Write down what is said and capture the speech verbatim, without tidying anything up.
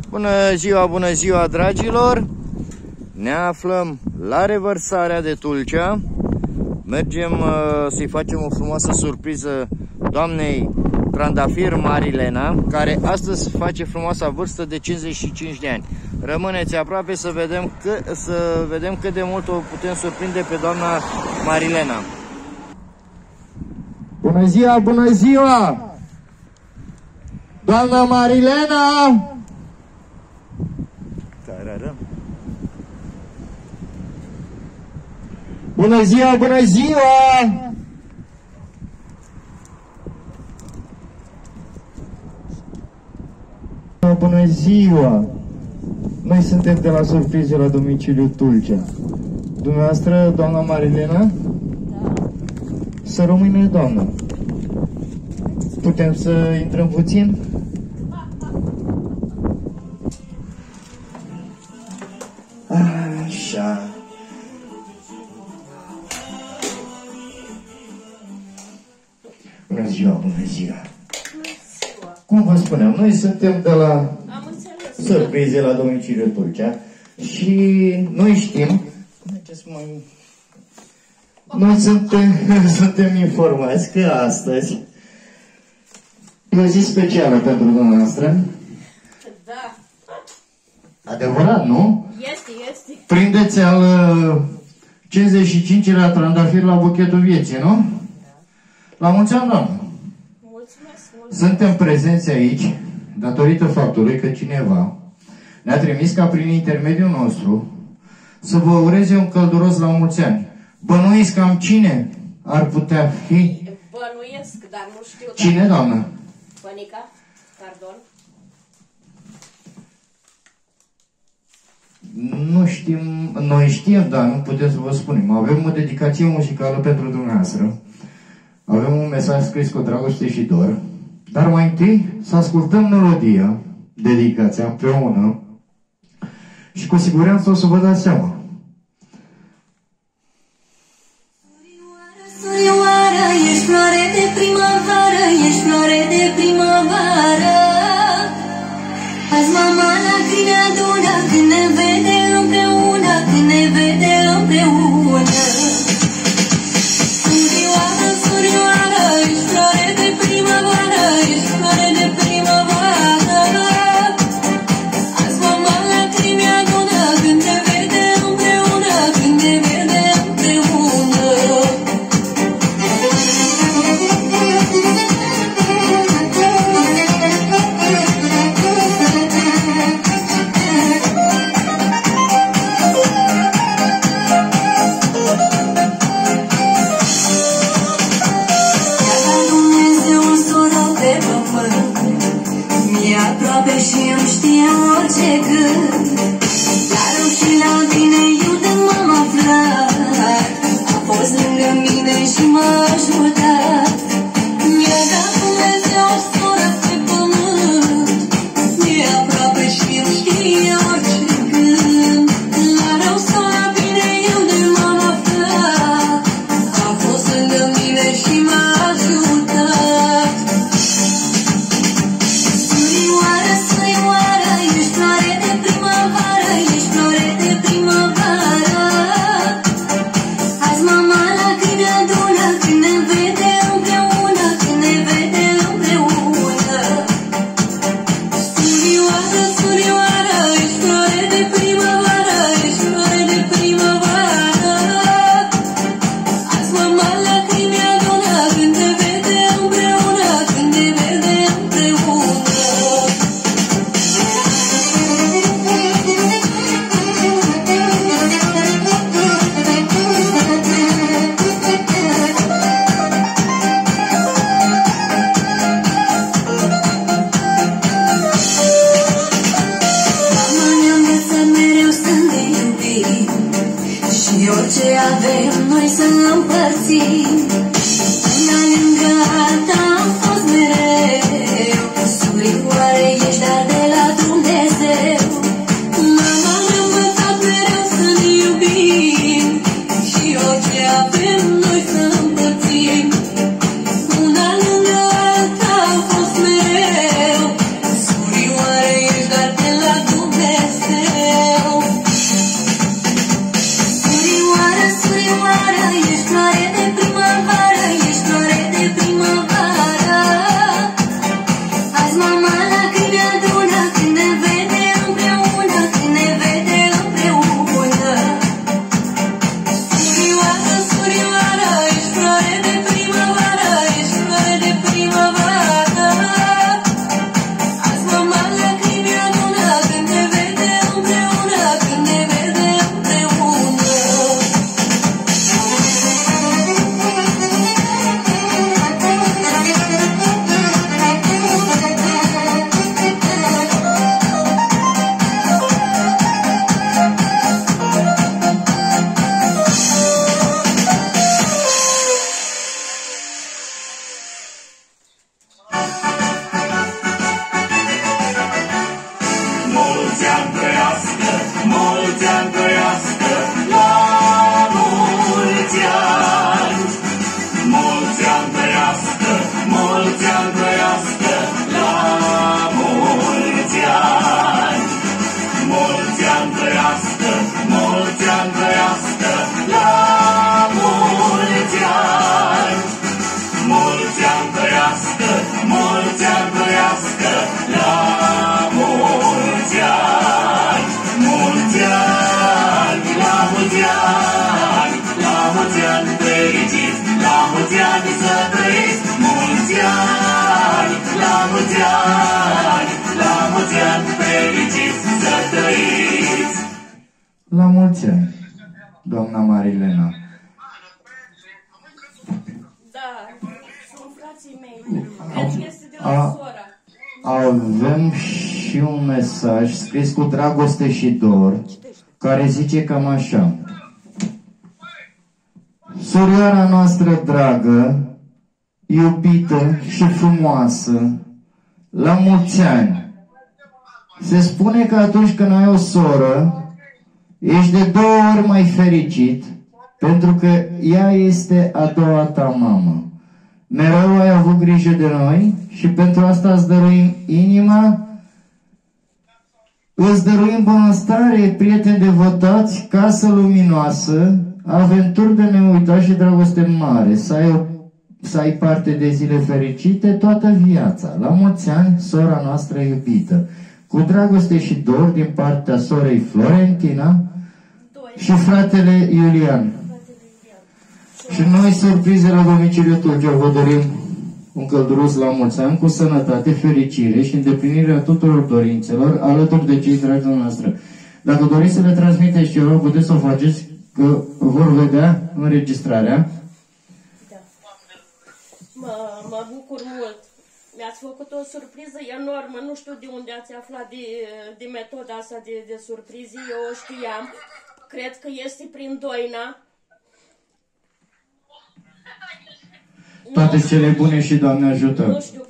Bună ziua, bună ziua, dragilor! Ne aflăm la revărsarea de Tulcea. Mergem uh, să-i facem o frumoasă surpriză doamnei Trandafir Marilena, care astăzi face frumoasa vârstă de cincizeci și cinci de ani. Rămâneți aproape să vedem, că, să vedem cât de mult o putem surprinde pe doamna Marilena. Bună ziua, bună ziua! Doamna Marilena! Tararăm. Bună ziua, bună ziua! Bună ziua! Noi suntem de la surprize la domiciliul Tulcea. Dumneavoastră, doamna Marilena? Da. Să rămâne, doamnă. Putem să intrăm puțin? Așa. Bună ziua, bună ziua. Cum vă spuneam, noi suntem de la surprize la domiciliul Tulcea și noi știm, noi suntem, suntem informați că astăzi e o zi specială pentru dumneavoastră. Da. Adevărat, nu? Este, este. Prindeți al cincizeci și cincilea trandafir la buchetul vieții, nu? La mulți ani, doamnă. Mulțumesc, mulțumesc. Suntem prezenți aici datorită faptului că cineva ne-a trimis ca prin intermediul nostru să vă ureze un călduros la mulți ani. Bănuiți cam cine ar putea fi? Bănuiesc, dar nu știu. Cine, dar... doamnă? Bănica? Pardon? Nu știm, noi știm, dar nu putem să vă spunem. Avem o dedicație muzicală pentru dumneavoastră. Avem un mesaj scris cu dragoste și dor. Dar mai întâi să ascultăm melodia, dedicația împreună și cu siguranță o să vă dați seama. Surioară, ești floare de primăvară, ești floare de primăvară. Azi mama lacrimi adună când ne vede împreună, când ne vede împreună. Surioară, surioară, ești floare de primăvară, ești floare de primăvară. Azi mama lacrimi adună când ne vede împreună, când ne vede împreună. Și îmi știe orice gând. La rău și la bine, eu de m-am aflat. A fost lângă mine și m-a ajutat. Mi-a dat Dumnezeu o soră pe pământ. E aproape și îmi știe orice gând. La rău sau la bine, eu de m-am aflat. A fost lângă mine și m-a ajutat. Surioară, surioară, ești floare de primăvară, ești floare de primăvară. Azi mama lacrimi adună când ne vede împreună, când ne vede împreună. Surioară, surioară, ești floare de primăvară, ești floare de primăvară. Azi mama lacrimi adună când ne vede împreună, când ne vede împreună. mulți ani trăiască, mulți ani trăiască, la mulți ani. Mulți ani trăiască, mulți ani trăiască, la mulți ani. Mulți ani trăiască, mulți ani trăiască, la mulți ani. Mulți ani trăiască, mulți ani trăiască, la mulți ani. Mulți ani, la mulți ani, la mulți ani fericiți, la mulți ani să trăiți. Mulți ani, la mulți ani, la mulți ani fericiți să trăiți. La mulți ani, doamna Marilena. Da, sunt frații mei. Deci este de la A- sora. Avem și un mesaj scris cu dragoste și dor, care zice cam așa. Surioara noastră dragă, iubită și frumoasă, la mulți ani. Se spune că atunci când ai o soră, ești de două ori mai fericit, pentru că ea este a doua ta mamă. Mereu ai avut grijă de noi și pentru asta îți dăruim inima, îți dăruim bunăstare, prieteni devotați, casă luminoasă, aventuri de neuitat și dragoste mare, să ai, o, să ai parte de zile fericite toată viața. La mulți ani, sora noastră iubită. Cu dragoste și dor din partea sorei Florentina și fratele Iulian. Și noi, surprize la domiciliul Tulcea, vă dorim un călduros la mulți ani, cu sănătate, fericire și îndeplinirea tuturor dorințelor, alături de cei dragi noastre. Dacă doriți să le transmiteți ceva, puteți să o faceți, că vor vedea înregistrarea. Da. Mă, mă bucur mult. Mi-ați făcut o surpriză enormă. Nu știu de unde ați aflat de, de metoda asta de, de surprize. Eu o știam. Cred că este prin Doina. Toate cele bune și Doamne ajută! Nu știu